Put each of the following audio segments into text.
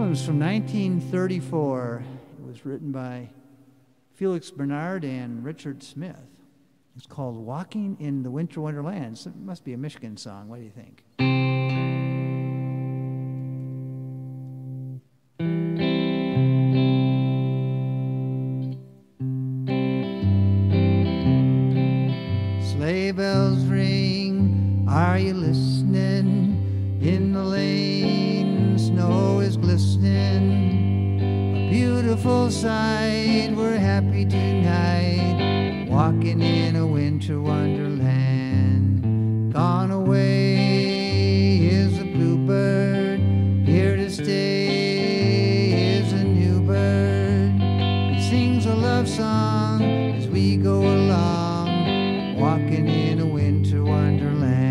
one was from 1934. It was written by Felix Bernard and Richard Smith. It's called Walking in the Winter Wonderland. It must be a Michigan song. What do you think? Sleigh bells ring, are you listening? In the lane, snow is glistening. A beautiful sight, we're happy tonight, walking in a winter wonderland. Gone away is a bluebird, here to stay is a new bird. He sings a love song as we go along, walking in a winter wonderland.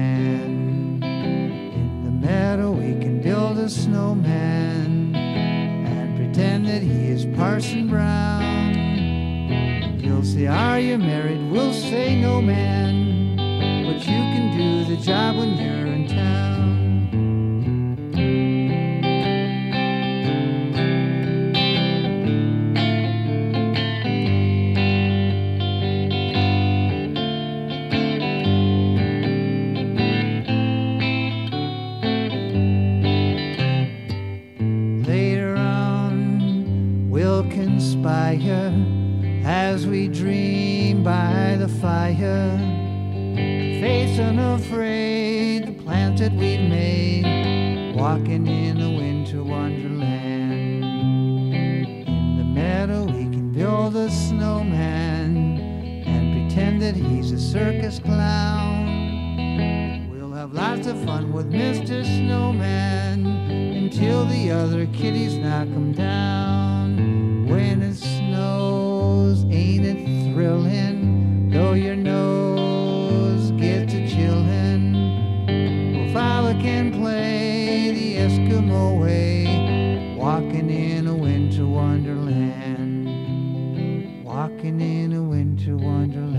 Meadow we can build a snowman and pretend that he is Parson Brown. He'll say, are you married? We'll say, no, man, but you can do the job when you're in town. Conspire as we dream by the fire, face unafraid the plans that we've made, walking in a winter wonderland. In the meadow we can build a snowman and pretend that he's a circus clown. We'll have lots of fun with Mr. Snowman until the other kitties knock him down. When it snows, ain't it thrilling, though your nose gets a chillin'. Well, Fowler can play the Eskimo way, walking in a winter wonderland, walking in a winter wonderland.